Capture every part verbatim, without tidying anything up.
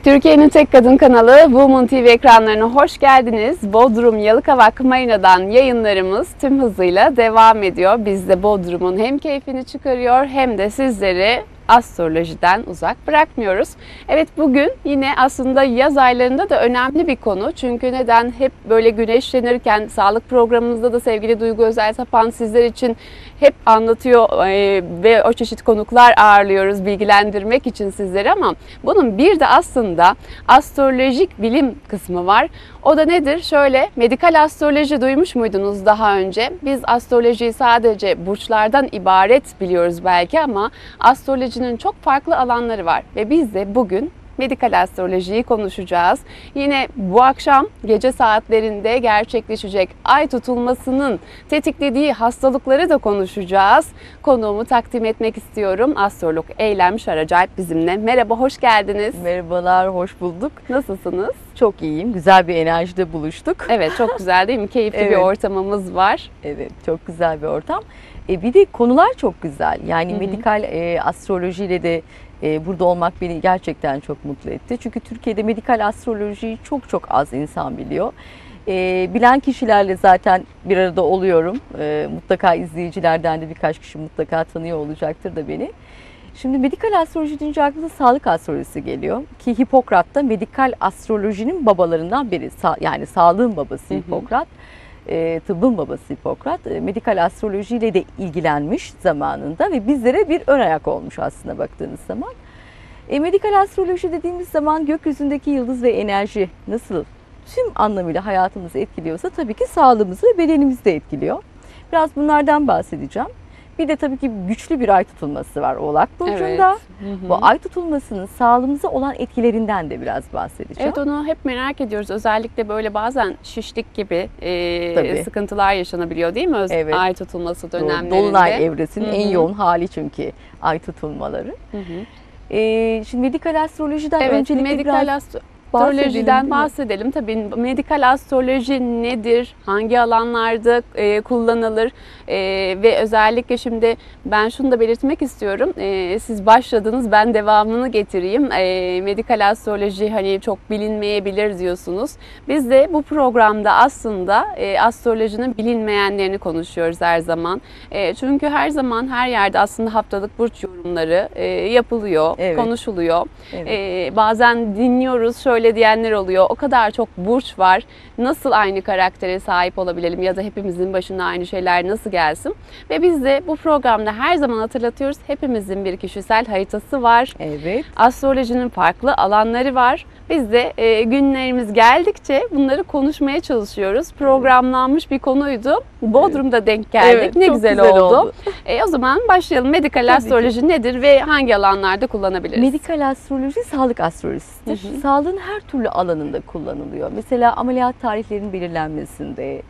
Türkiye'nin tek kadın kanalı Woman T V ekranlarına hoş geldiniz. Bodrum Yalıkavak Marina'dan yayınlarımız tüm hızıyla devam ediyor. Biz de Bodrum'un hem keyfini çıkarıyor hem de sizleri astrolojiden uzak bırakmıyoruz. Evet, bugün yine aslında yaz aylarında da önemli bir konu. Çünkü neden? Hep böyle güneşlenirken sağlık programımızda da sevgili Duygu Özeltapan sizler için hep anlatıyor e, ve o çeşit konuklar ağırlıyoruz bilgilendirmek için sizleri, ama bunun bir de aslında astrolojik bilim kısmı var. O da nedir? Şöyle, medikal astroloji duymuş muydunuz daha önce? Biz astrolojiyi sadece burçlardan ibaret biliyoruz belki, ama astrolojinin çok farklı alanları var ve biz de bugün medikal astrolojiyi konuşacağız. Yine bu akşam gece saatlerinde gerçekleşecek ay tutulmasının tetiklediği hastalıkları da konuşacağız. Konuğumu takdim etmek istiyorum. Astrolog Eylem Şaracalp bizimle. Merhaba, hoş geldiniz. Merhabalar, hoş bulduk. Nasılsınız? Çok iyiyim. Güzel bir enerjide buluştuk. Evet, çok güzel değil mi? Keyifli Evet. bir ortamımız var. Evet, çok güzel bir ortam. E, bir de konular çok güzel. Yani Hı hı. medikal e, astrolojiyle de e, burada olmak beni gerçekten çok mutlu etti. Çünkü Türkiye'de medikal astrolojiyi çok çok az insan biliyor. E, bilen kişilerle zaten bir arada oluyorum. E, mutlaka izleyicilerden de birkaç kişi mutlaka tanıyor olacaktır da beni. Şimdi medikal astroloji deyince aklımıza sağlık astrolojisi geliyor. Ki Hipokrat da medikal astrolojinin babalarından biri. Sa yani sağlığın babası Hipokrat. E, tıbbın babası Hipokrat. E, medikal astrolojiyle de ilgilenmiş zamanında ve bizlere bir ön ayak olmuş aslında baktığınız zaman. E, medikal astroloji dediğimiz zaman gökyüzündeki yıldız ve enerji nasıl tüm anlamıyla hayatımızı etkiliyorsa tabii ki sağlığımızı ve bedenimizi de etkiliyor. Biraz bunlardan bahsedeceğim. Bir de tabii ki güçlü bir ay tutulması var Oğlak Burcu'nda. Evet. Hı hı. Bu ay tutulmasının sağlığımıza olan etkilerinden de biraz bahsedeceğim. Evet, onu hep merak ediyoruz. Özellikle böyle bazen şişlik gibi e, Tabii. sıkıntılar yaşanabiliyor değil mi? Öz Evet. Ay tutulması dönemlerinde. Dolunay evresinin Hı hı. en yoğun hali çünkü ay tutulmaları. Hı hı. Ee, şimdi medikal astrolojiden Evet, öncelikle medikal biraz astrolojiden bahsedelim, bahsedelim. Tabii medikal astroloji nedir? Hangi alanlarda e, kullanılır? E, ve özellikle şimdi ben şunu da belirtmek istiyorum. E, siz başladınız, ben devamını getireyim. E, medikal astroloji hani çok bilinmeyebilir diyorsunuz. Biz de bu programda aslında e, astrolojinin bilinmeyenlerini konuşuyoruz her zaman. E, çünkü her zaman her yerde aslında haftalık burç yorumları e, yapılıyor, Evet. konuşuluyor. Evet. E, bazen dinliyoruz, şöyle diyenler oluyor. O kadar çok burç var. Nasıl aynı karaktere sahip olabilelim ya da hepimizin başına aynı şeyler nasıl gelsin? Ve biz de bu programda her zaman hatırlatıyoruz. Hepimizin bir kişisel haritası var. Evet. Astrolojinin farklı alanları var. Biz de e, günlerimiz geldikçe bunları konuşmaya çalışıyoruz. Programlanmış bir konuydu. Bodrum'da denk geldik. Evet, ne çok güzel, güzel oldu. oldu. E, o zaman başlayalım. Medikal Tabii astroloji nedir ve hangi alanlarda kullanabiliriz? Medikal astroloji sağlık astrolojisidir. Hı hı. Sağlığın her türlü alanında kullanılıyor. Mesela ameliyat tarihlerinin belirlenmesinde,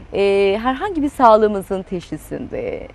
e, herhangi bir sağlığımızın teşhisinde,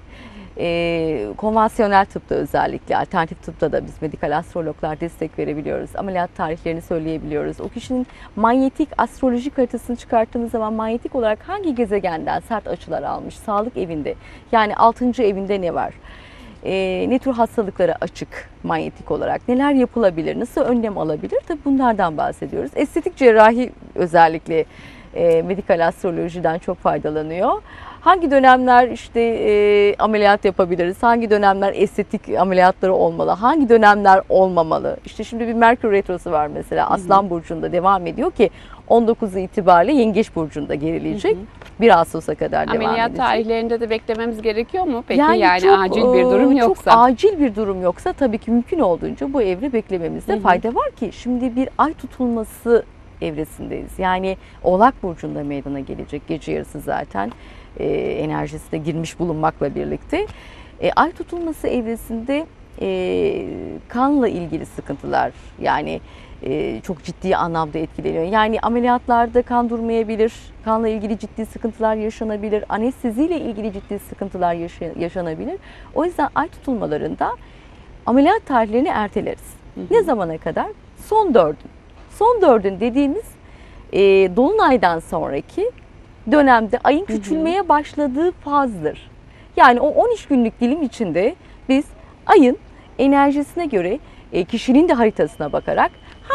e, konvansiyonel tıpta özellikle, alternatif tıpta da biz medikal astrologlar destek verebiliyoruz. Ameliyat tarihlerini söyleyebiliyoruz. O kişinin manyetik astrolojik haritasını çıkarttığımız zaman manyetik olarak hangi gezegenden sert açılar almış, sağlık evinde, yani altıncı evinde ne var? E, ne tür hastalıklara açık manyetik olarak, neler yapılabilir, nasıl önlem alabilir? Tabii bunlardan bahsediyoruz. Estetik cerrahi özellikle e, medikal astrolojiden çok faydalanıyor. Hangi dönemler işte e, ameliyat yapabiliriz, hangi dönemler estetik ameliyatları olmalı, hangi dönemler olmamalı? İşte şimdi bir Merkür Retrosu var mesela, Aslan Burcu'nda devam ediyor ki on dokuzu itibariyle Yengeç Burcu'nda gerileyecek. Hı hı. bir Ağustos'a kadar devam Ameliyat edecek. tarihlerinde de beklememiz gerekiyor mu? Peki yani, çok, acil bir durum e, yoksa. Çok acil bir durum yoksa tabii ki mümkün olduğunca bu evre beklememizde Hı hı. fayda var ki şimdi bir ay tutulması evresindeyiz. Yani Oğlak Burcu'nda meydana gelecek gece yarısı zaten e, enerjisi de girmiş bulunmakla birlikte. E, ay tutulması evresinde e, kanla ilgili sıkıntılar, yani e, çok ciddi anlamda etkileniyor. Yani ameliyatlarda kan durmayabilir, kanla ilgili ciddi sıkıntılar yaşanabilir, anesteziyle ilgili ciddi sıkıntılar yaşa yaşanabilir. O yüzden ay tutulmalarında ameliyat tarihlerini erteleriz. Hı hı. Ne zamana kadar? Son dördün. Son dördün dediğimiz e, dolunaydan sonraki dönemde ayın küçülmeye başladığı fazdır. Yani o on üç günlük dilim içinde biz ayın enerjisine göre e, kişinin de haritasına bakarak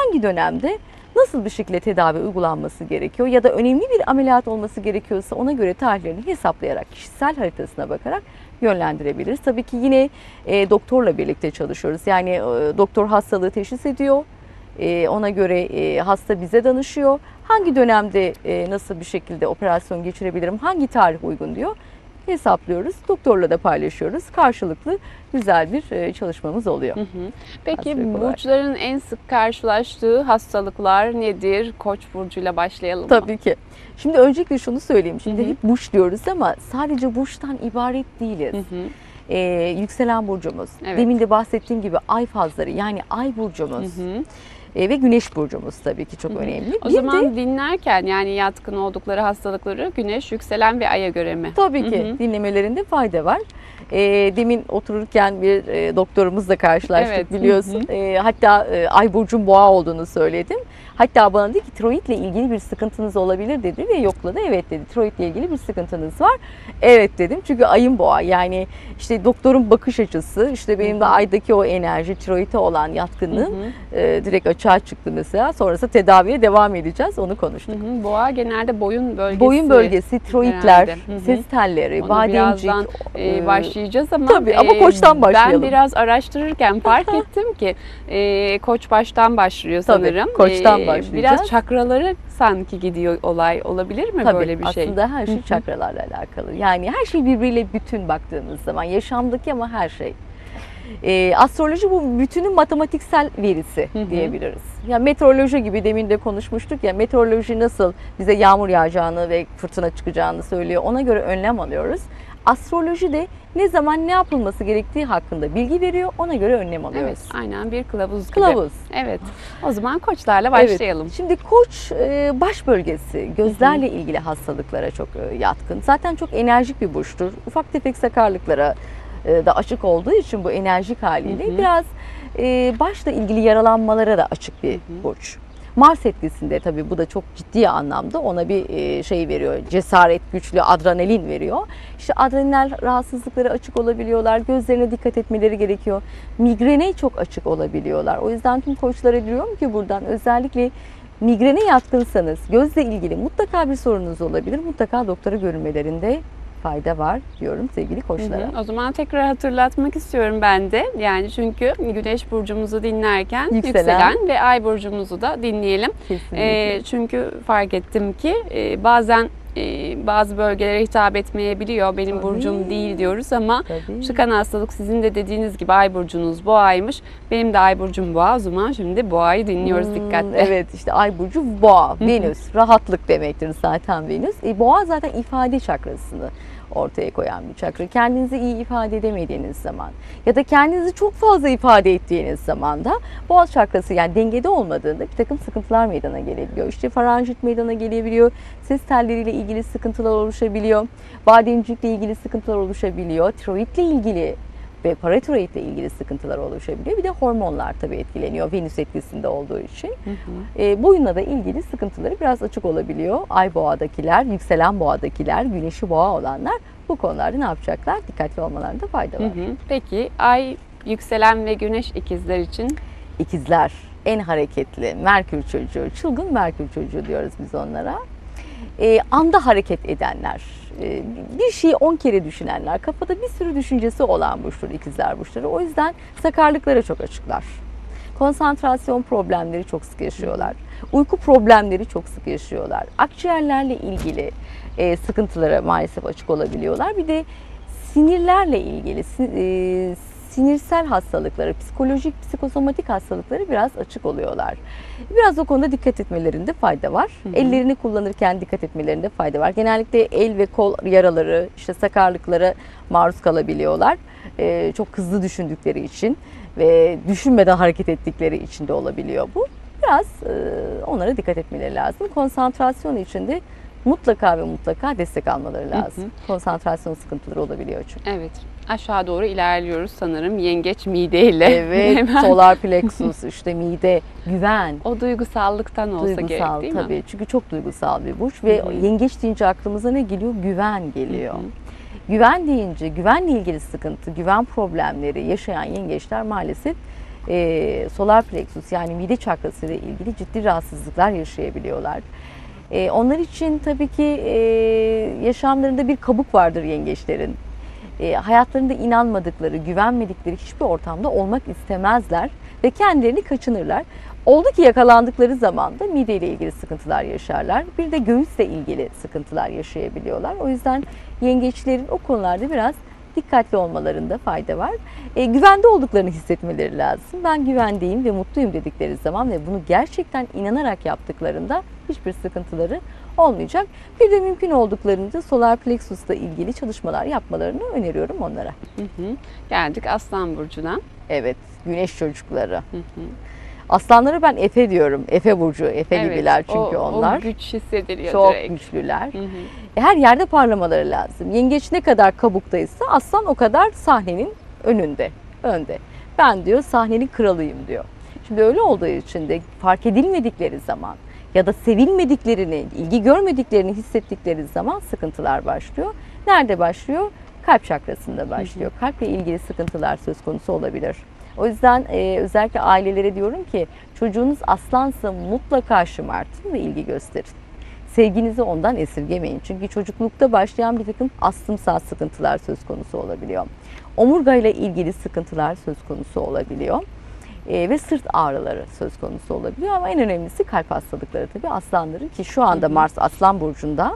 hangi dönemde nasıl bir şekilde tedavi uygulanması gerekiyor ya da önemli bir ameliyat olması gerekiyorsa ona göre tarihlerini hesaplayarak, kişisel haritasına bakarak yönlendirebiliriz. Tabii ki yine e, doktorla birlikte çalışıyoruz. Yani e, doktor hastalığı teşhis ediyor. E, ona göre e, hasta bize danışıyor. Hangi dönemde e, nasıl bir şekilde operasyon geçirebilirim, hangi tarih uygun diyor. Hesaplıyoruz. Doktorla da paylaşıyoruz. Karşılıklı güzel bir e, çalışmamız oluyor. Hı hı. Peki Aslında burçların en sık karşılaştığı hastalıklar nedir? Koç burcuyla başlayalım mı? Tabii ki. Şimdi öncelikle şunu söyleyeyim. Şimdi Hı hı. hep burç diyoruz ama sadece burçtan ibaret değiliz. Hı hı. Ee, yükselen burcumuz, Evet. demin de bahsettiğim gibi ay fazları yani ay burcumuz Hı hı. e, ve güneş burcumuz tabii ki çok Hı hı. önemli. O Bir zaman de dinlerken yani yatkın oldukları hastalıkları güneş, yükselen ve aya göre mi? tabii ki Hı hı. dinlemelerinde fayda var. E, demin otururken bir e, doktorumuzla karşılaştık Evet. biliyorsun. Hı hı. E, hatta e, ay burcum boğa olduğunu söyledim. Hatta bana dedi ki tiroidle ilgili bir sıkıntınız olabilir dedi ve yokladı. Evet dedi, tiroidle ilgili bir sıkıntınız var. Evet dedim çünkü ayım boğa, yani işte doktorun bakış açısı, işte benim de aydaki o enerji, tiroide olan yatkınlığım Hı hı. e, direkt açığa çıktı mesela. Sonrasında tedaviye devam edeceğiz, onu konuştuk. Hı hı. Boğa genelde boyun bölgesi. Boyun bölgesi, tiroidler, herhalde. Hı hı. ses telleri, Ona bademcik. birazdan e, e, başlayacağız ama tabii, ama e, koçtan başlayalım. Ben biraz araştırırken fark ettim ki e, koç baştan başlıyor Tabii, sanırım. koçtan E, başlayacağız. Biraz çakraları sanki gidiyor olay, olabilir mi Tabii, böyle bir şey? aslında her Hı şey hı. çakralarla alakalı. Yani her şey birbiriyle bütün baktığımız zaman yaşamdaki ama her şey. Ee, astroloji bu bütünün matematiksel verisi Hı hı. diyebiliriz. Ya meteoroloji gibi demin de konuşmuştuk ya, meteoroloji nasıl bize yağmur yağacağını ve fırtına çıkacağını söylüyor. Ona göre önlem alıyoruz. Astroloji de ne zaman ne yapılması gerektiği hakkında bilgi veriyor. Ona göre önlem alıyoruz. Evet, aynen bir kılavuz gibi. Kılavuz. Evet. O zaman koçlarla başlayalım. Evet. Şimdi koç e, baş bölgesi, gözlerle ilgili hastalıklara çok e, yatkın. Zaten çok enerjik bir burçtur. Ufak tefek sakarlıklara e, da açık olduğu için bu enerjik haliyle Hı hı. biraz e, başla ilgili yaralanmalara da açık bir Hı hı. burç. Mars etkisinde tabii bu da çok ciddi anlamda ona bir e, şey veriyor. Cesaret, güçlü adrenalin veriyor. İşte adrenal rahatsızlıkları açık olabiliyorlar. Gözlerine dikkat etmeleri gerekiyor. Migrene çok açık olabiliyorlar. O yüzden tüm koçlara diyorum ki buradan özellikle migrene yatkınsanız gözle ilgili mutlaka bir sorunuz olabilir. Mutlaka doktora görünmelerinde fayda var diyorum sevgili koçlara. Hı hı. O zaman tekrar hatırlatmak istiyorum ben de. Yani çünkü Güneş burcumuzu dinlerken Yükselen. yükselen, ve Ay burcumuzu da dinleyelim. Kesinlikle. E, çünkü fark ettim ki e, bazen e, bazı bölgelere hitap etmeyebiliyor. Benim Tabii. burcum değil diyoruz ama Tabii. çıkan hastalık sizin de dediğiniz gibi Ay burcunuz Boğa'ymış. Benim de Ay burcum Boğa. O zaman şimdi Boğa'yı dinliyoruz Hmm, dikkatle. Evet, işte ay burcu boğa, Venüs, rahatlık demektir zaten Venüs. E, boğa zaten ifade çakrasını ortaya koyan bir çakra. Kendinizi iyi ifade edemediğiniz zaman ya da kendinizi çok fazla ifade ettiğiniz zaman da boğaz çakrası yani dengede olmadığında bir takım sıkıntılar meydana gelebiliyor. İşte faranjit meydana gelebiliyor, ses telleriyle ilgili sıkıntılar oluşabiliyor, bademcikle ilgili sıkıntılar oluşabiliyor, tiroidle ilgili ve paratiroidle ilgili sıkıntılar oluşabiliyor. Bir de hormonlar tabii etkileniyor Venüs etkisinde olduğu için. Hı hı. E, boyunla da ilgili sıkıntıları biraz açık olabiliyor. Ay boğadakiler, yükselen boğadakiler, güneşi boğa olanlar bu konularda ne yapacaklar? Dikkatli olmalarında fayda Hı var. hı. Peki Ay, yükselen ve Güneş ikizler için? İkizler en hareketli, Merkür çocuğu, çılgın Merkür çocuğu diyoruz biz onlara. E, anda hareket edenler, e, bir şeyi on kere düşünenler, kafada bir sürü düşüncesi olan burçtur ikizler burçları. O yüzden sakarlıklara çok açıklar. Konsantrasyon problemleri çok sık yaşıyorlar. Uyku problemleri çok sık yaşıyorlar. Akciğerlerle ilgili e, sıkıntılara maalesef açık olabiliyorlar. Bir de sinirlerle ilgili e, sinirsel hastalıkları, psikolojik, psikosomatik hastalıkları biraz açık oluyorlar. Biraz o konuda dikkat etmelerinde fayda var. Hı hı. Ellerini kullanırken dikkat etmelerinde fayda var. Genellikle el ve kol yaraları, işte sakarlıklara maruz kalabiliyorlar. Ee, çok hızlı düşündükleri için ve düşünmeden hareket ettikleri için de olabiliyor bu. Biraz e, onlara dikkat etmeleri lazım. Konsantrasyon için de mutlaka ve mutlaka destek almaları lazım. Hı hı. Konsantrasyon sıkıntıları olabiliyor çünkü. Evet. Aşağı doğru ilerliyoruz sanırım yengeç mideyle. Evet, Hemen solar plexus, işte mide, güven. o duygusallıktan olsa Duygusal gerek değil tabii. mi? Çünkü çok duygusal bir burç ve Hı hı. yengeç deyince aklımıza ne geliyor? Güven geliyor. Hı hı. Güven deyince güvenle ilgili sıkıntı, güven problemleri yaşayan yengeçler maalesef e, solar plexus yani mide çakrası ile ilgili ciddi rahatsızlıklar yaşayabiliyorlar. E, onlar için tabii ki e, yaşamlarında bir kabuk vardır yengeçlerin. E, hayatlarında inanmadıkları, güvenmedikleri hiçbir ortamda olmak istemezler ve kendilerini kaçınırlar. Oldu ki yakalandıkları zaman da mideyle ilgili sıkıntılar yaşarlar. Bir de göğüsle ilgili sıkıntılar yaşayabiliyorlar. O yüzden yengeçlerin o konularda biraz dikkatli olmalarında fayda var. E, güvende olduklarını hissetmeleri lazım. Ben güvendeyim ve mutluyum dedikleri zaman ve bunu gerçekten inanarak yaptıklarında hiçbir sıkıntıları olmayacak. Bir de mümkün olduklarında solar plexus'la ilgili çalışmalar yapmalarını öneriyorum onlara. Hı hı. Geldik Aslan Burcu'na. Evet, güneş çocukları. Hı hı. Aslanları ben Efe diyorum. Efe burcu, Efe Evet, gibiler çünkü o, onlar. O güç hissediliyor Çok direkt. güçlüler. Hı hı. Her yerde parlamaları lazım. Yengeç ne kadar kabuktaysa aslan o kadar sahnenin önünde, önde. Ben diyor sahnenin kralıyım diyor. Şimdi öyle olduğu için de fark edilmedikleri zaman ya da sevilmediklerini, ilgi görmediklerini hissettikleri zaman sıkıntılar başlıyor. Nerede başlıyor? Kalp çakrasında başlıyor. Kalple ilgili sıkıntılar söz konusu olabilir. O yüzden e, özellikle ailelere diyorum ki çocuğunuz aslansa mutlaka şımartın ve ilgi gösterin. Sevginizi ondan esirgemeyin. Çünkü çocuklukta başlayan bir takım astımsal sıkıntılar söz konusu olabiliyor. Omurga ile ilgili sıkıntılar söz konusu olabiliyor. E, ve sırt ağrıları söz konusu olabiliyor. Ama en önemlisi kalp hastalıkları tabii aslanların ki şu anda Mars Aslan Burcu'nda.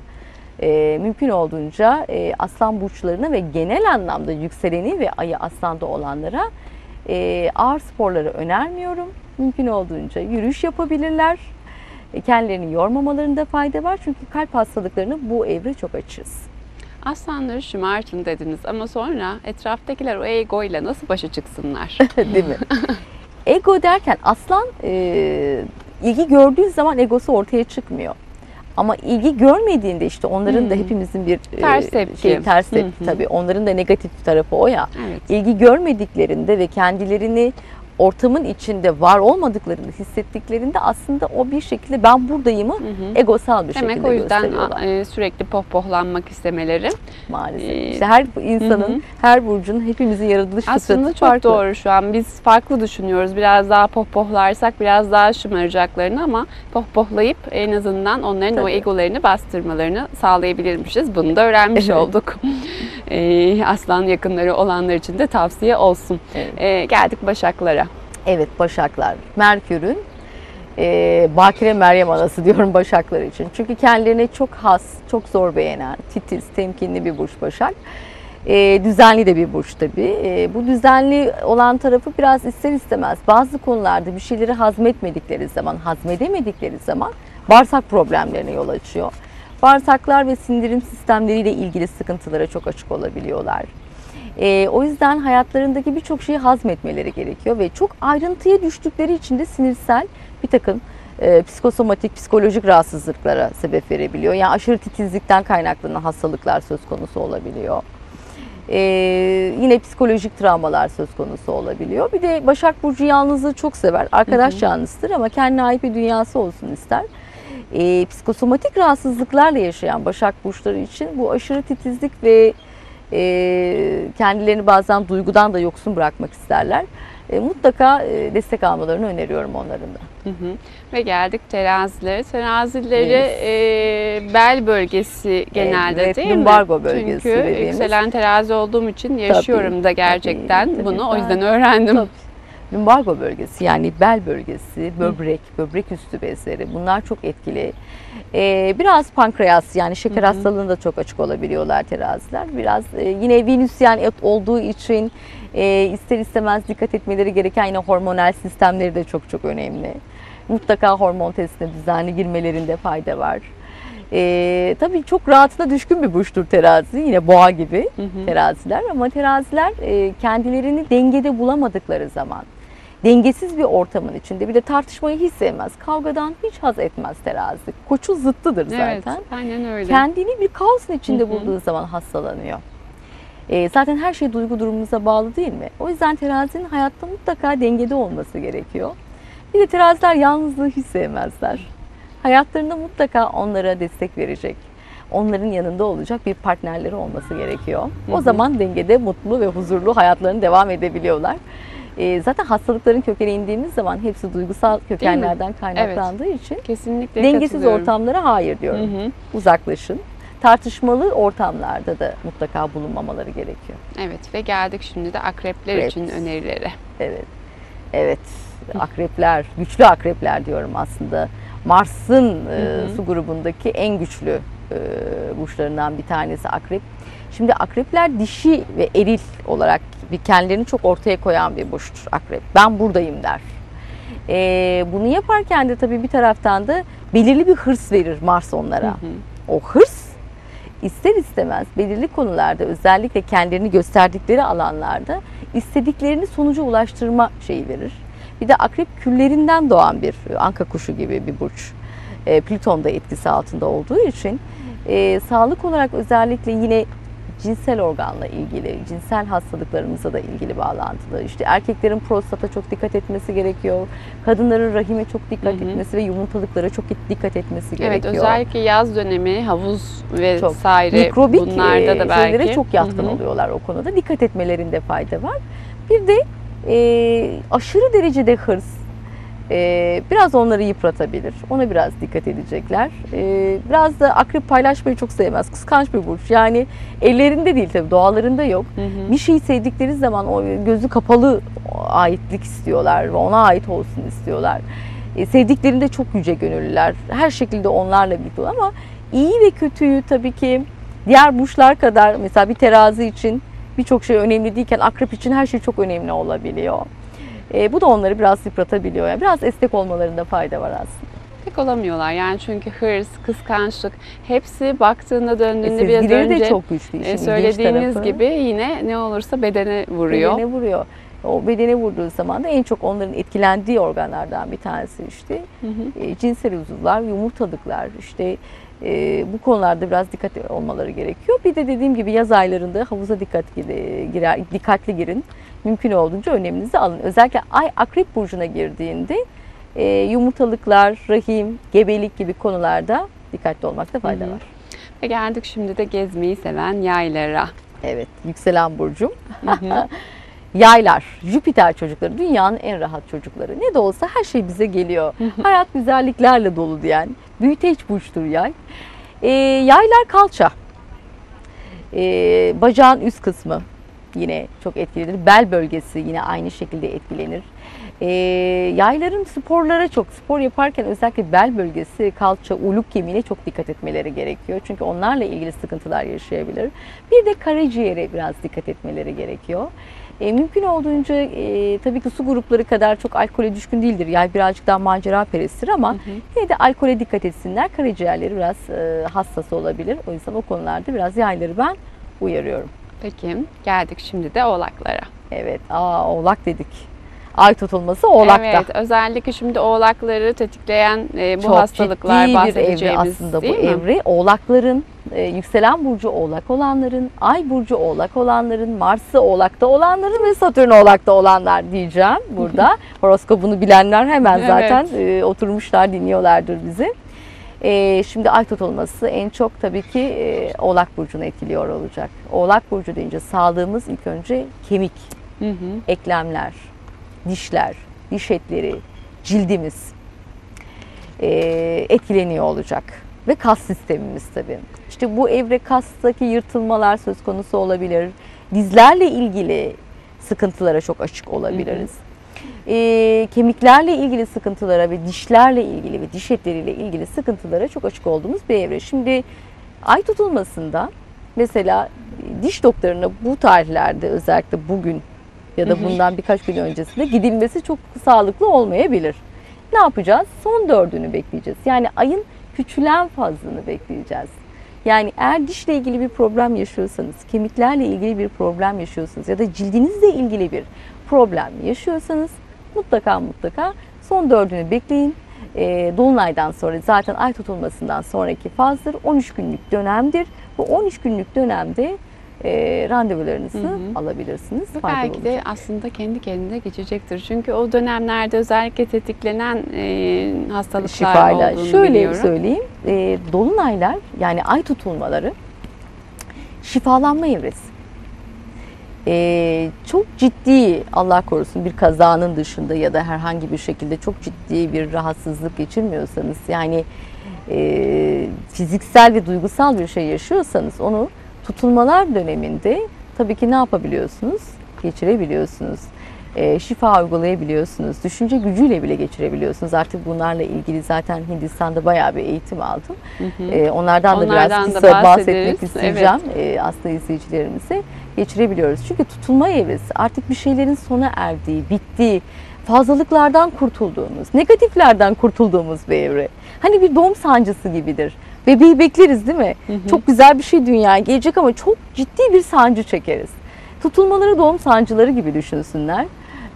E, mümkün olduğunca e, aslan burçlarına ve genel anlamda yükseleni ve ayı aslanda olanlara e, ağır sporları önermiyorum. Mümkün olduğunca yürüyüş yapabilirler. E, kendilerini yormamalarında fayda var. Çünkü kalp hastalıklarını bu evre çok açığız. Aslanları şımartın dediniz ama sonra etraftakiler o ego ile nasıl başa çıksınlar? Değil mi? Ego derken aslan e, ilgi gördüğü zaman egosu ortaya çıkmıyor. Ama ilgi görmediğinde işte onların da hepimizin bir ters tepki. Şey, ters tepki tabii. Onların da negatif tarafı o ya. Evet. İlgi görmediklerinde ve kendilerini ortamın içinde var olmadıklarını hissettiklerinde aslında o bir şekilde ben buradayımı egosal bir Demek şekilde o yüzden gösteriyorlar. e, sürekli pohpohlanmak istemeleri. Maalesef. Ee, İşte her insanın, hı hı. her burcun hepimizin yaratılış Aslında fıtratı çok farklı. doğru şu an. Biz farklı düşünüyoruz. Biraz daha pohpohlarsak biraz daha şımaracaklarını ama pohpohlayıp en azından onların Tabii. o egolarını bastırmalarını sağlayabilirmişiz. Bunu da öğrenmiş Evet. olduk. Ee, aslan yakınları olanlar için de tavsiye olsun. Evet. Ee, geldik Başaklara. Evet, Başaklar. Merkür'ün e, Bakire Meryem Anası diyorum Başaklar için. Çünkü kendilerine çok has, çok zor beğenen, titiz, temkinli bir burç Başak. E, düzenli de bir burç tabii. E, bu düzenli olan tarafı biraz ister istemez bazı konularda bir şeyleri hazmetmedikleri zaman, hazmedemedikleri zaman bağırsak problemlerine yol açıyor. Bağırsaklar ve sindirim sistemleriyle ilgili sıkıntılara çok açık olabiliyorlar. E, o yüzden hayatlarındaki birçok şeyi hazmetmeleri gerekiyor ve çok ayrıntıya düştükleri için de sinirsel bir takım e, psikosomatik, psikolojik rahatsızlıklara sebep verebiliyor. Yani aşırı titizlikten kaynaklanan hastalıklar söz konusu olabiliyor. E, yine psikolojik travmalar söz konusu olabiliyor. Bir de Başak Burcu yalnızlığı çok sever. Arkadaş canlısıdır ama kendine ait bir dünyası olsun ister. E, psikosomatik rahatsızlıklarla yaşayan Başak Burçları için bu aşırı titizlik ve E, kendilerini bazen duygudan da yoksun bırakmak isterler. E, mutlaka e, destek almalarını öneriyorum onların da. Hı hı. Ve geldik terazilere. Terazileri Evet. e, bel bölgesi genelde Evet, değil mi? lumbago bölgesi Çünkü dediğimiz. yükselen terazi olduğum için yaşıyorum Tabii, da gerçekten tabii, tabii. bunu. O Ben- yüzden öğrendim. Tabii. Lumbago bölgesi yani bel bölgesi, böbrek, böbrek üstü bezleri bunlar çok etkili. Ee, biraz pankreas yani şeker hastalığına da çok açık olabiliyorlar teraziler. Biraz e, yine venüsyen et olduğu için e, ister istemez dikkat etmeleri gereken yine hormonal sistemleri de çok çok önemli. Mutlaka hormon testine düzenli girmelerinde fayda var. Ee, tabii çok rahatına düşkün bir burçtur terazi. Yine boğa gibi Hı hı. teraziler ama teraziler e, kendilerini dengede bulamadıkları zaman dengesiz bir ortamın içinde bir de tartışmayı hiç sevmez. Kavgadan hiç haz etmez terazi. Koçun zıttıdır Evet, zaten. aynen öyle. Kendini bir kaosun içinde Hı hı. bulduğu zaman hastalanıyor. E, zaten her şey duygu durumumuza bağlı değil mi? O yüzden terazinin hayatta mutlaka dengede olması gerekiyor. Bir de teraziler yalnızlığı hiç sevmezler. Hayatlarında mutlaka onlara destek verecek, onların yanında olacak bir partnerleri olması gerekiyor. Hı O hı. zaman dengede, mutlu ve huzurlu hayatlarını devam edebiliyorlar. E, zaten hastalıkların kökene indiğimiz zaman hepsi duygusal kökenlerden kaynaklandığı Evet. için Kesinlikle dengesiz katılıyorum. ortamlara hayır diyorum. Hı hı. Uzaklaşın. Tartışmalı ortamlarda da mutlaka bulunmamaları gerekiyor. Evet ve geldik şimdi de akrepler Evet. için önerilere. Evet. Evet. Akrepler, güçlü akrepler diyorum aslında. Mars'ın e, Hı hı. su grubundaki en güçlü e, burçlarından bir tanesi akrep. Şimdi akrepler dişi ve eril olarak bir kendilerini çok ortaya koyan bir burçtur akrep. Ben buradayım der. E, bunu yaparken de tabii bir taraftan da belirli bir hırs verir Mars onlara. Hı hı. O hırs ister istemez belirli konularda, özellikle kendilerini gösterdikleri alanlarda istediklerini sonuca ulaştırma şeyi verir. Bir de akrep küllerinden doğan bir anka kuşu gibi bir burç. E, Plüton da etkisi altında olduğu için e, sağlık olarak özellikle yine cinsel organla ilgili, cinsel hastalıklarımızla da ilgili bağlantılı. İşte erkeklerin prostata çok dikkat etmesi gerekiyor. Kadınların rahime çok dikkat Hı hı. etmesi ve yumurtalıklara çok dikkat etmesi Evet, gerekiyor. özellikle yaz dönemi havuz ve Çok. saire Mikrobik bunlarda da e, belki şeylere çok yatkın Hı hı. oluyorlar o konuda. Dikkat etmelerinde fayda var. Bir de e, aşırı derecede hırs e, biraz onları yıpratabilir. Ona biraz dikkat edecekler. E, biraz da akrep paylaşmayı çok sevmez. Kıskanç bir burç. Yani ellerinde değil tabii, doğalarında yok. Hı hı. Bir şeyi sevdikleri zaman o gözü kapalı aitlik istiyorlar ve ona ait olsun istiyorlar. E, sevdiklerinde çok yüce gönüllüler. Her şekilde onlarla birlikte ama iyi ve kötüyü tabii ki diğer burçlar kadar, mesela bir terazi için birçok şey önemli değilken akrep için her şey çok önemli olabiliyor. E, bu da onları biraz yıpratabiliyor. Yani biraz esnek olmalarında fayda var aslında. Pek olamıyorlar yani, çünkü hırs, kıskançlık hepsi baktığında E, döndüğünde biraz sezgileri önce de çok güçlü. işin e, ilginç söylediğiniz tarafı. gibi yine ne olursa bedene vuruyor. Bedene vuruyor. O bedene vurduğu zaman da en çok onların etkilendiği organlardan bir tanesi işte Hı hı. e, cinsel uzuvlar, yumurtalıklar, işte e, bu konularda biraz dikkat olmaları gerekiyor. Bir de dediğim gibi yaz aylarında havuza dikkat girer, dikkatli girin. Mümkün olduğunca önleminizi alın. Özellikle ay akrep burcuna girdiğinde e, yumurtalıklar, rahim, gebelik gibi konularda dikkatli olmakta fayda Hı hı. var. Ve geldik şimdi de gezmeyi seven yaylara. Evet, yükselen burcum. Hı hı. Yaylar, Jüpiter çocukları, dünyanın en rahat çocukları. Ne de olsa her şey bize geliyor. Hayat güzelliklerle dolu diyen büyüteç burçtur yay. Ee, yaylar kalça. Ee, bacağın üst kısmı yine çok etkilidir. Bel bölgesi yine aynı şekilde etkilenir. Ee, yayların sporlara çok, spor yaparken özellikle bel bölgesi, kalça, uluk kemiğine çok dikkat etmeleri gerekiyor. Çünkü onlarla ilgili sıkıntılar yaşayabilir. Bir de karaciğere biraz dikkat etmeleri gerekiyor. E, mümkün olduğunca e, tabii ki su grupları kadar çok alkole düşkün değildir. Yay birazcık daha macera peresttir ama Hı hı. yine de alkole dikkat etsinler. Karaciğerleri biraz e, hassas olabilir. O yüzden o konularda biraz yayları ben uyarıyorum. Peki geldik şimdi de oğlaklara. Evet, aa oğlak dedik. Ay tutulması oğlakta. Evet, özellikle şimdi oğlakları tetikleyen e, bu Çok hastalıklar ciddi bir evre bahsedeceğimiz aslında bu değil mi? evre. Oğlakların, e, yükselen burcu oğlak olanların, ay burcu oğlak olanların, Mars'ı oğlakta olanların ve Satürn oğlakta olanlar diyeceğim burada. Horoskopunu bilenler hemen Evet. zaten e, oturmuşlar, dinliyorlardır bizi. E, şimdi ay tutulması en çok tabii ki e, oğlak burcunu etkiliyor olacak. Oğlak burcu deyince sağlığımız ilk önce kemik, Hı hı. eklemler, dişler, diş etleri, cildimiz e, etkileniyor olacak. Ve kas sistemimiz tabii. İşte bu evre kastaki yırtılmalar söz konusu olabilir. Dizlerle ilgili sıkıntılara çok açık olabiliriz. E, kemiklerle ilgili sıkıntılara ve dişlerle ilgili ve diş etleriyle ilgili sıkıntılara çok açık olduğumuz bir evre. Şimdi ay tutulmasında mesela diş doktoruna bu tarihlerde, özellikle bugün ya da bundan birkaç gün öncesinde gidilmesi çok sağlıklı olmayabilir. Ne yapacağız? Son dördünü bekleyeceğiz. Yani ayın küçülen fazlını bekleyeceğiz. Yani eğer dişle ilgili bir problem yaşıyorsanız, kemiklerle ilgili bir problem yaşıyorsanız ya da cildinizle ilgili bir problem yaşıyorsanız mutlaka mutlaka son dördünü bekleyin. E, Dolunaydan sonra zaten ay tutulmasından sonraki fazdır. on üç günlük dönemdir. Bu on üç günlük dönemde e, randevularınızı Hı hı. alabilirsiniz. Bu Faydalı belki de olacak. aslında kendi kendine geçecektir. Çünkü o dönemlerde özellikle tetiklenen e, hastalıklar Şifayla. olduğunu Şöyle biliyorum. söyleyeyim, e, dolunaylar yani ay tutulmaları şifalanma evresi. Ee, çok ciddi, Allah korusun, bir kazanın dışında ya da herhangi bir şekilde çok ciddi bir rahatsızlık geçirmiyorsanız, yani e, fiziksel ve duygusal bir şey yaşıyorsanız, onu tutulmalar döneminde tabii ki ne yapabiliyorsunuz? Geçirebiliyorsunuz. E, şifa uygulayabiliyorsunuz. Düşünce gücüyle bile geçirebiliyorsunuz. Artık bunlarla ilgili zaten Hindistan'da bayağı bir eğitim aldım. Hı hı. E, onlardan da Onlardan biraz da kısa bahsetmek bahsederiz. isteyeceğim. Evet. E, aslında izleyicilerimize geçirebiliyoruz. Çünkü tutulma evresi artık bir şeylerin sona erdiği, bittiği, fazlalıklardan kurtulduğumuz, negatiflerden kurtulduğumuz bir evre. Hani bir doğum sancısı gibidir. Bebeği bekleriz değil mi? Hı hı. Çok güzel bir şey dünyaya gelecek ama çok ciddi bir sancı çekeriz. Tutulmaları doğum sancıları gibi düşünsünler.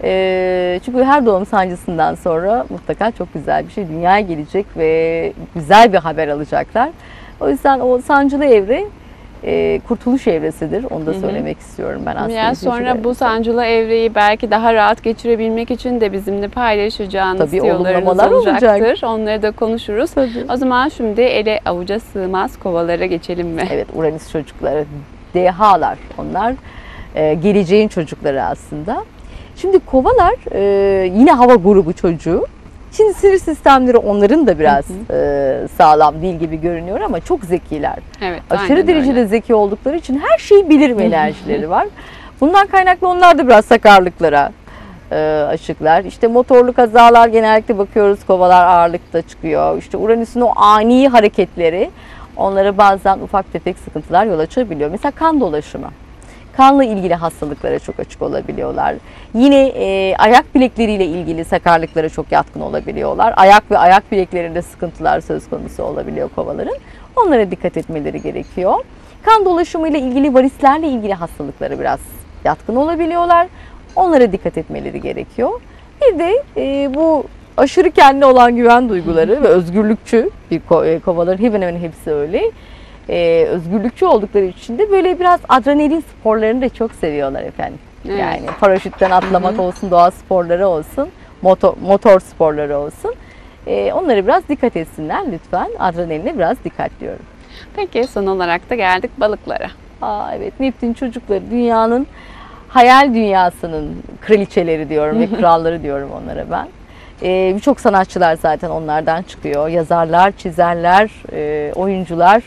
E, çünkü her doğum sancısından sonra mutlaka çok güzel bir şey dünyaya gelecek ve güzel bir haber alacaklar. O yüzden o sancılı evre e, kurtuluş evresidir. Onu da söylemek Hı-hı. istiyorum ben aslında. Yani sonra bu sancılı evreyi belki daha rahat geçirebilmek için de bizimle paylaşacağınız tiyolarınız olacaktır. Olacak. Onları da konuşuruz. Tabii. O zaman şimdi ele avuca sığmaz kovalara geçelim mi? Evet, Uranüs çocukları, dehalar onlar. E, geleceğin çocukları aslında. Şimdi kovalar e, yine hava grubu çocuğu. Şimdi sinir sistemleri onların da biraz hı hı. E, sağlam değil gibi görünüyor ama çok zekiler. Evet, aşırı derecede öyle. Zeki oldukları için her şeyi bilirim enerjileri var. Bundan kaynaklı onlar da biraz sakarlıklara e, açıklar. İşte motorlu kazalar genellikle bakıyoruz, kovalar ağırlıkta çıkıyor. İşte Uranüs'ün o ani hareketleri onlara bazen ufak tefek sıkıntılar yol açabiliyor. Mesela kan dolaşımı. Kanla ilgili hastalıklara çok açık olabiliyorlar. Yine e, ayak bilekleriyle ilgili sakarlıklara çok yatkın olabiliyorlar. Ayak ve ayak bileklerinde sıkıntılar söz konusu olabiliyor kovaların. Onlara dikkat etmeleri gerekiyor. Kan dolaşımıyla ilgili, varislerle ilgili hastalıklara biraz yatkın olabiliyorlar. Onlara dikkat etmeleri gerekiyor. Bir de e, bu aşırı kendine olan güven duyguları ve özgürlükçü bir ko- kovaların hemen hemen hepsi öyle. Ee, özgürlükçü oldukları için de böyle biraz adrenalin sporlarını da çok seviyorlar efendim. Evet. Yani paraşütten atlamak Hı-hı. olsun, doğa sporları olsun, motor, motor sporları olsun. Ee, onlara biraz dikkat etsinler lütfen. Adrenaline biraz dikkat diyorum. Peki son olarak da geldik balıklara. Aa, evet, Neptün çocukları dünyanın hayal dünyasının kraliçeleri diyorum ve kralları diyorum onlara ben. Ee, Birçok sanatçılar zaten onlardan çıkıyor. Yazarlar, çizerler, e, oyuncular.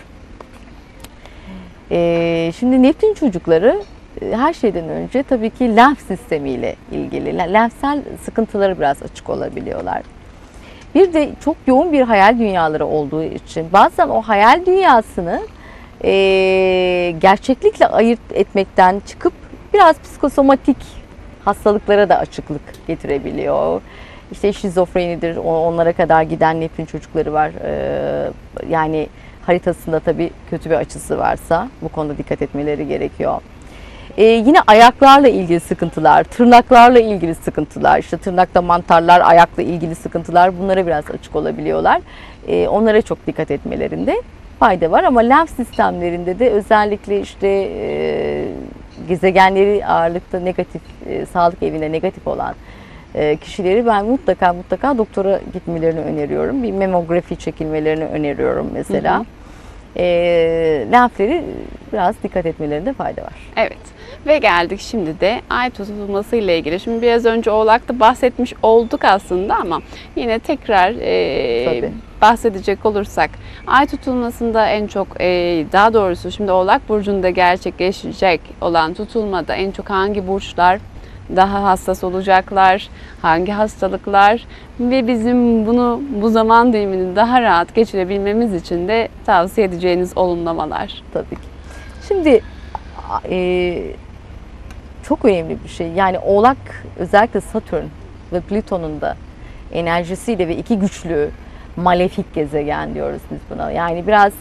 Ee, şimdi Neptün çocukları her şeyden önce tabii ki lenf sistemiyle ilgili, lenfsel sıkıntıları biraz açık olabiliyorlar. Bir de çok yoğun bir hayal dünyaları olduğu için bazen o hayal dünyasını e, gerçeklikle ayırt etmekten çıkıp biraz psikosomatik hastalıklara da açıklık getirebiliyor. İşte şizofrenidir, onlara kadar giden Neptün çocukları var. Ee, yani haritasında tabii kötü bir açısı varsa bu konuda dikkat etmeleri gerekiyor. Ee, yine ayaklarla ilgili sıkıntılar, tırnaklarla ilgili sıkıntılar, işte tırnakta mantarlar, ayakla ilgili sıkıntılar, bunlara biraz açık olabiliyorlar. Ee, onlara çok dikkat etmelerinde fayda var ama lenf sistemlerinde de özellikle işte e, gezegenleri ağırlıkta negatif, e, sağlık evinde negatif olan e, kişileri ben mutlaka mutlaka doktora gitmelerini öneriyorum. Bir memografi çekilmelerini öneriyorum mesela. Hı hı. E, lenfleri biraz dikkat etmelerinde fayda var. Evet. Ve geldik şimdi de ay tutulması ile ilgili. Şimdi biraz önce Oğlak'ta bahsetmiş olduk aslında ama yine tekrar e, bahsedecek olursak ay tutulmasında en çok e, daha doğrusu şimdi Oğlak Burcu'nda gerçekleşecek olan tutulmada en çok hangi burçlar daha hassas olacaklar, hangi hastalıklar ve bizim bunu bu zaman dilimini daha rahat geçirebilmemiz için de tavsiye edeceğiniz olumlamalar. Tabii ki. Şimdi e, çok önemli bir şey. Yani Oğlak özellikle Satürn ve Plüton'un da enerjisiyle ve iki güçlü malefik gezegen diyoruz biz buna. Yani biraz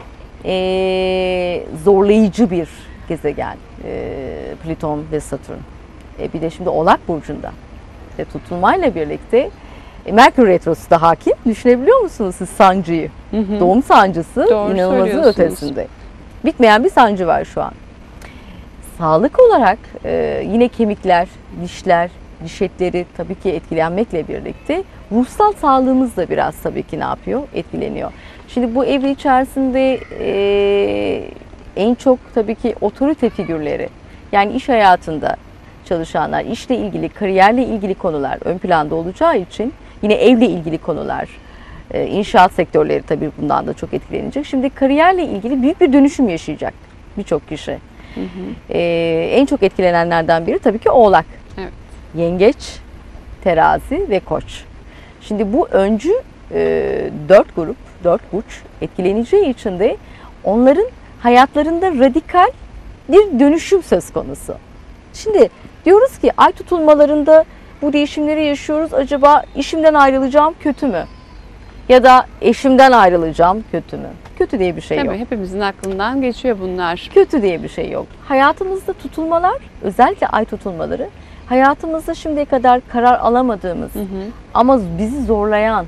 e, zorlayıcı bir gezegen e, Plüton ve Satürn. E, bir de şimdi Oğlak Burcu'nda ve tutulmayla birlikte e, Merkür Retrosu da hakim. Düşünebiliyor musunuz siz sancıyı? Hı hı. Doğum sancısı Doğru inanılmazın ötesinde. Bitmeyen bir sancı var şu an. Sağlık olarak e, yine kemikler, dişler, diş etleri tabii ki etkilenmekle birlikte ruhsal sağlığımız da biraz tabii ki ne yapıyor? Etkileniyor. Şimdi bu evre içerisinde e, en çok tabii ki otorite figürleri, Yani iş hayatında çalışanlar, işle ilgili, kariyerle ilgili konular ön planda olacağı için yine evle ilgili konular, e, inşaat sektörleri tabii bundan da çok etkilenecek. Şimdi kariyerle ilgili büyük bir dönüşüm yaşayacak birçok kişi. Hı hı. E, en çok etkilenenlerden biri tabii ki Oğlak. Evet. Yengeç, Terazi ve Koç. Şimdi bu öncü e, dört grup, dört burç etkileneceği için de onların hayatlarında radikal bir dönüşüm söz konusu. Şimdi diyoruz ki ay tutulmalarında bu değişimleri yaşıyoruz. Acaba işimden ayrılacağım kötü mü? Ya da eşimden ayrılacağım kötü mü? Kötü diye bir şey Tabii, yok. hepimizin aklından geçiyor bunlar. Kötü diye bir şey yok. Hayatımızda tutulmalar, özellikle ay tutulmaları, hayatımızda şimdiye kadar karar alamadığımız, hı hı, ama bizi zorlayan,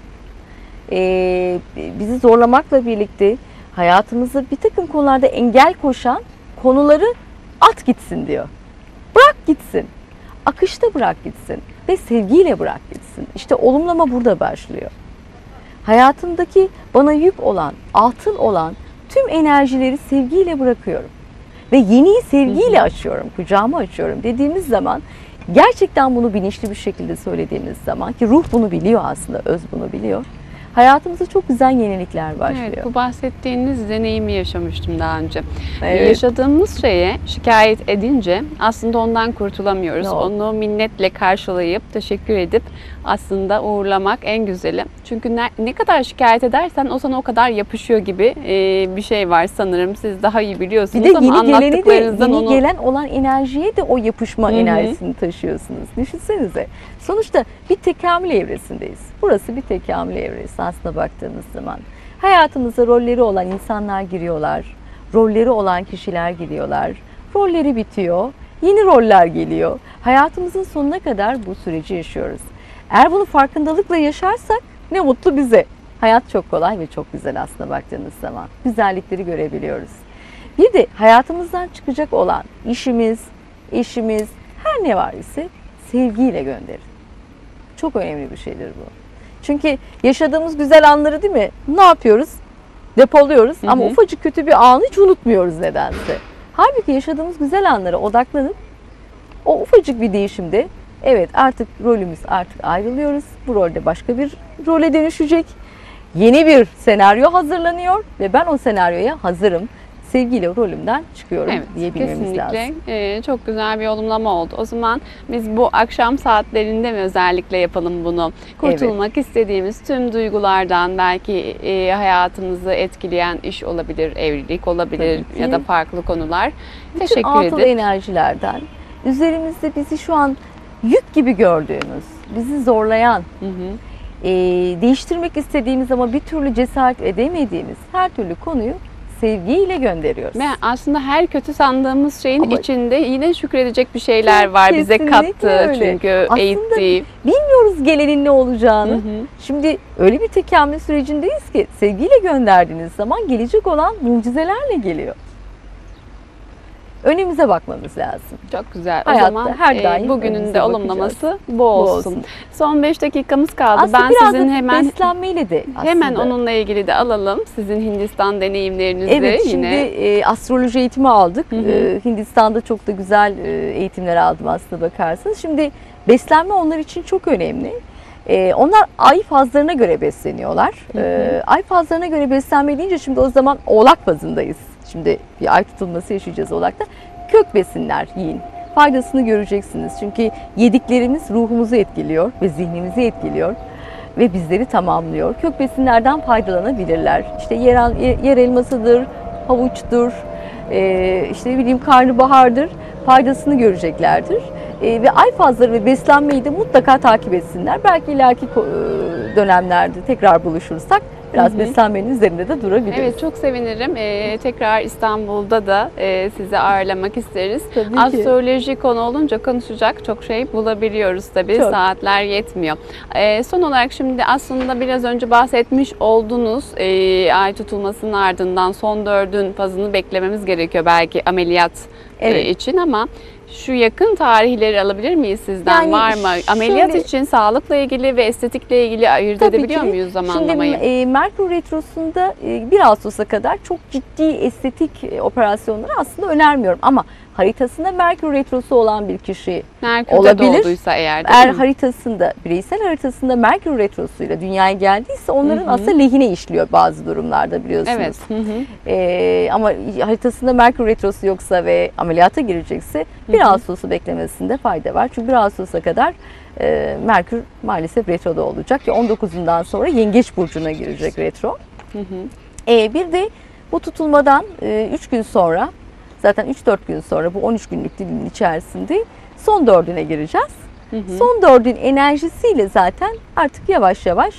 e, bizi zorlamakla birlikte hayatımızda bir takım konularda engel koşan konuları at gitsin diyor. Bırak gitsin. Akışta bırak gitsin ve sevgiyle bırak gitsin. İşte olumlama burada başlıyor. Hayatımdaki bana yük olan, atıl olan tüm enerjileri sevgiyle bırakıyorum. Ve yeniyi sevgiyle, hı hı, açıyorum, kucağımı açıyorum dediğimiz zaman, gerçekten bunu bilinçli bir şekilde söylediğimiz zaman, ki ruh bunu biliyor aslında, öz bunu biliyor. Hayatımızda çok güzel yenilikler başlıyor. Evet, bu bahsettiğiniz deneyimi yaşamıştım daha önce. Evet. Yaşadığımız şeye şikayet edince aslında ondan kurtulamıyoruz. No. Onu minnetle karşılayıp, teşekkür edip aslında uğurlamak en güzeli. Çünkü ne, ne kadar şikayet edersen o sana o kadar yapışıyor gibi e, bir şey var sanırım. Siz daha iyi biliyorsunuz bir de ama yeni geleni de, anlattıklarınızdan yeni onu... gelen olan enerjiye de o yapışma, hı hı, enerjisini taşıyorsunuz. Düşünsenize. Sonuçta bir tekamül evresindeyiz. Burası bir tekamül evresi aslında baktığımız zaman. Hayatımıza rolleri olan insanlar giriyorlar. Rolleri olan kişiler giriyorlar. Rolleri bitiyor. Yeni roller geliyor. Hayatımızın sonuna kadar bu süreci yaşıyoruz. Eğer bunu farkındalıkla yaşarsak ne mutlu bize. Hayat çok kolay ve çok güzel aslında baktığınız zaman. Güzellikleri görebiliyoruz. Bir de hayatımızdan çıkacak olan işimiz, eşimiz, her ne var ise sevgiyle gönderin. Çok önemli bir şeydir bu. Çünkü yaşadığımız güzel anları, değil mi? Ne yapıyoruz? Depoluyoruz, hı hı, ama ufacık kötü bir anı hiç unutmuyoruz nedense. Halbuki yaşadığımız güzel anlara odaklanıp o ufacık bir değişimde, evet artık rolümüz artık ayrılıyoruz. Bu rolde başka bir role dönüşecek. Yeni bir senaryo hazırlanıyor ve ben o senaryoya hazırım. Sevgiyle rolümden çıkıyorum, evet, diyebilmemiz lazım. Kesinlikle ee, çok güzel bir yorumlama oldu. O zaman biz bu akşam saatlerinde mi özellikle yapalım bunu? Kurtulmak, evet, istediğimiz tüm duygulardan, belki e, hayatımızı etkileyen iş olabilir, evlilik olabilir ya da farklı konular. Bütün teşekkür atıl ederim. enerjilerden, üzerimizde bizi şu an yük gibi gördüğümüz, bizi zorlayan, hı hı, e, değiştirmek istediğimiz ama bir türlü cesaret edemediğimiz her türlü konuyu sevgiyle gönderiyoruz. Ve aslında her kötü sandığımız şeyin ama içinde yine şükredecek bir şeyler var. Kesinlikle Bize kattı öyle. çünkü aslında eğitti. Bilmiyoruz gelenin ne olacağını. Hı hı. Şimdi öyle bir tekamül sürecindeyiz ki sevgiyle gönderdiğiniz zaman gelecek olan mucizelerle geliyor. Önümüze bakmamız lazım. Çok güzel. Hayatta o zaman her daim e, bugünün de olumlaması bu olsun. bu olsun. Son beş dakikamız kaldı. Aslında ben biraz sizin hemen beslenmeyle de aslında. Hemen onunla ilgili de alalım. Sizin Hindistan deneyimlerinizi evet, yine. Evet, şimdi e, astroloji eğitimi aldık. Hı hı. E, Hindistan'da çok da güzel e, eğitimler aldım aslında bakarsanız. Şimdi beslenme onlar için çok önemli. E, onlar ay fazlarına göre besleniyorlar. Hı hı. E, ay fazlarına göre beslenme deyince şimdi o zaman Oğlak fazındayız. Şimdi bir ay tutulması yaşayacağız Oğlak'ta. Kök besinler yiyin. Faydasını göreceksiniz. Çünkü yediklerimiz ruhumuzu etkiliyor ve zihnimizi etkiliyor ve bizleri tamamlıyor. Kök besinlerden faydalanabilirler. İşte yer, yer elmasıdır, havuçtur, e, işte ne bileyim karnabahardır. Faydasını göreceklerdir. E, ve ay fazları ve beslenmeyi de mutlaka takip etsinler. Belki ileriki dönemlerde tekrar buluşursak biraz, hı hı, beslenmenin üzerinde de durabiliriz. Evet, çok sevinirim. Ee, tekrar İstanbul'da da e, sizi ağırlamak isteriz. Tabii Astroloji konu olunca konuşacak çok şey bulabiliyoruz tabii. Çok. Saatler yetmiyor. Ee, son olarak şimdi aslında biraz önce bahsetmiş oldunuz. Ee, ay tutulmasının ardından son dördün fazını beklememiz gerekiyor belki ameliyat, evet, e, için ama Şu yakın tarihleri alabilir miyiz sizden? Yani Var mı? Ameliyat şöyle- için sağlıkla ilgili ve estetikle ilgili ayırt Tabii edebiliyor ki. muyuz zamanlamayı? Şimdi e, Merkür Retrosu'nda e, bir Ağustos'a kadar çok ciddi estetik e, operasyonları aslında önermiyorum. Ama haritasında Merkür Retrosu olan bir kişi Merkür'de olabilir. doğduysa eğer değil eğer mi? haritasında, bireysel haritasında Merkür Retrosu'yla dünyaya geldiyse onların Hı hı. aslında lehine işliyor bazı durumlarda, biliyorsunuz. Evet. Hı hı. E, ama haritasında Merkür Retrosu yoksa ve ameliyata girecekse bir Hı hı. Ağustos'u beklemesinde fayda var. Çünkü bir Ağustos'a kadar e, Merkür maalesef retroda olacak ve on dokuzundan sonra Yengeç Burcu'na girecek retro. Hı hı. E, bir de bu tutulmadan üç gün sonra, zaten üç dört gün sonra bu on üç günlük dilimin içerisinde son dördüne gireceğiz. Hı hı. Son dördün enerjisiyle zaten artık yavaş yavaş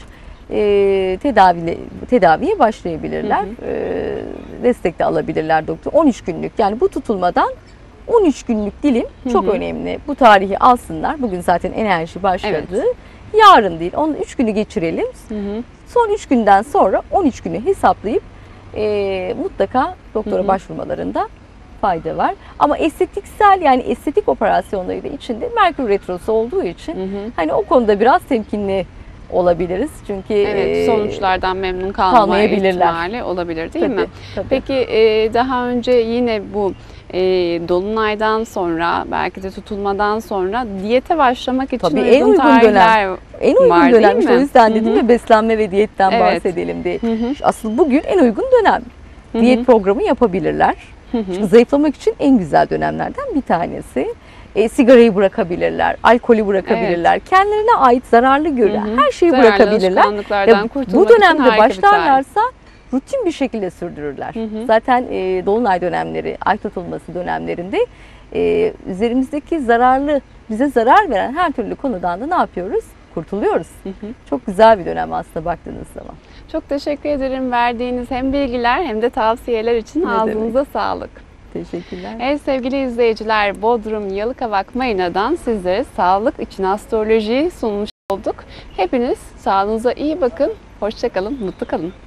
e, tedavi, tedaviye başlayabilirler. Hı E, destek de alabilirler doktor. on üç günlük, yani bu tutulmadan on üç günlük dilim çok Hı hı. önemli. Bu tarihi alsınlar. Bugün zaten enerji başladı. Yarın değil, on üç günü geçirelim. Hı hı. Son üç günden sonra on üç günü hesaplayıp e, mutlaka doktora Hı hı. başvurmalarında fayda var. Ama estetiksel, yani estetik operasyonları da içinde Merkür Retrosu olduğu için Hı hı. hani o konuda biraz temkinli olabiliriz. Çünkü Evet, e, sonuçlardan memnun kalma kalmayabilirler. ihtimali olabilir değil tabii, mi? tabii. Peki e, daha önce yine bu e, dolunaydan sonra, belki de tutulmadan sonra diyete başlamak için Tabii, en uygun uygun tarihler en uygun var, dönem değil işte, mi? o yüzden Hı dedim hı. ya, beslenme ve diyetten Evet. bahsedelim diye. Hı hı. Asıl bugün en uygun dönem. Hı hı. Diyet programı yapabilirler. Hı hı. Çünkü zayıflamak için en güzel dönemlerden bir tanesi. E, sigarayı bırakabilirler, alkolü bırakabilirler. Kendilerine ait zararlı görülen Hı hı. her şeyi Zararlı bırakabilirler. alışkanlıklardan Ve kurtulmak bu için dönemde harika bir tarih. başlarlarsa rutin bir şekilde sürdürürler. Hı hı. Zaten e, dolunay dönemleri, ay tutulması dönemlerinde e, üzerimizdeki zararlı, bize zarar veren her türlü konudan da ne yapıyoruz? Kurtuluyoruz. Hı hı. Çok güzel bir dönem aslında baktığınız zaman. Çok teşekkür ederim verdiğiniz hem bilgiler hem de tavsiyeler için. Ne Ağzınıza sağlık. Teşekkürler. Evet sevgili izleyiciler, Bodrum Yalıkavak Marina'dan sizlere sağlık için astrolojiyi sunmuş olduk. Hepiniz sağlığınıza iyi bakın, hoşça kalın, mutlu kalın.